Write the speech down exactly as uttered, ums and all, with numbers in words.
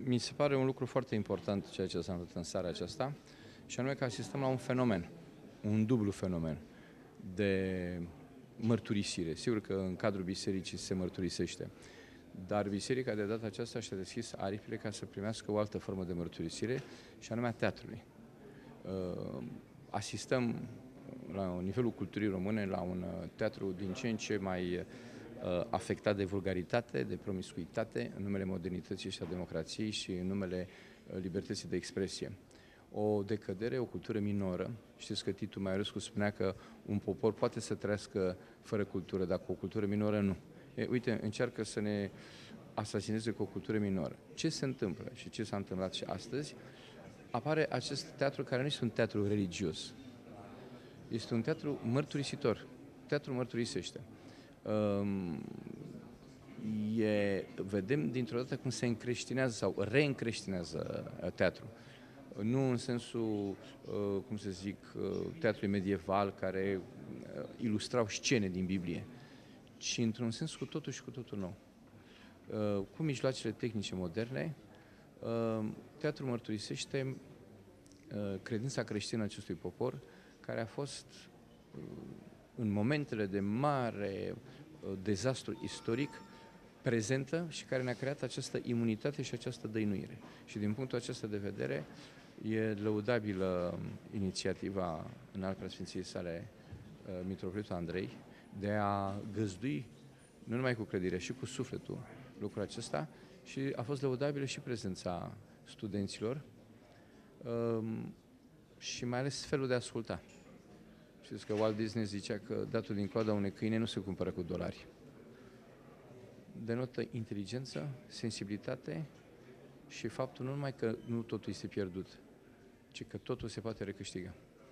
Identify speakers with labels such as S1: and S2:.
S1: Mi se pare un lucru foarte important ceea ce s-a întâmplat în seara aceasta, și anume că asistăm la un fenomen, un dublu fenomen de mărturisire. Sigur că în cadrul bisericii se mărturisește, dar biserica de data aceasta și-a deschis aripile ca să primească o altă formă de mărturisire, și anume a teatrului. Asistăm la nivelul culturii române la un teatru din ce în ce mai afectat de vulgaritate, de promiscuitate, în numele modernității și a democrației și în numele libertății de expresie. O decădere, o cultură minoră. Știți că Titu Maiorescu spunea că un popor poate să trăiască fără cultură, dar cu o cultură minoră nu. E, uite, încearcă să ne asasineze cu o cultură minoră. Ce se întâmplă și ce s-a întâmplat și astăzi? Apare acest teatru care nu este un teatru religios. Este un teatru mărturisitor. Teatru mărturisește. Um, e, vedem dintr-o dată cum se încreștinează sau reîncreștinează teatru. Nu în sensul, uh, cum să zic, uh, teatrului medieval care uh, ilustrau scene din Biblie, ci într-un sens cu totul și cu totul nou. Uh, cu mijloacele tehnice moderne, uh, teatrul mărturisește uh, credința creștină a acestui popor, care a fost uh, în momentele de mare uh, dezastru istoric prezentă și care ne-a creat această imunitate și această dăinuire. Și din punctul acesta de vedere, e lăudabilă inițiativa Înalt Preasfinției sale Mitropolitul Andrei de a găzdui, nu numai cu credere, și cu sufletul lucrul acesta, și a fost lăudabilă și prezența studenților um, și mai ales felul de a asculta. Știți că Walt Disney zicea că datul din coada unui câine nu se cumpără cu dolari. Denotă inteligență, sensibilitate și faptul nu numai că nu totul este pierdut, ci că totul se poate recâștiga.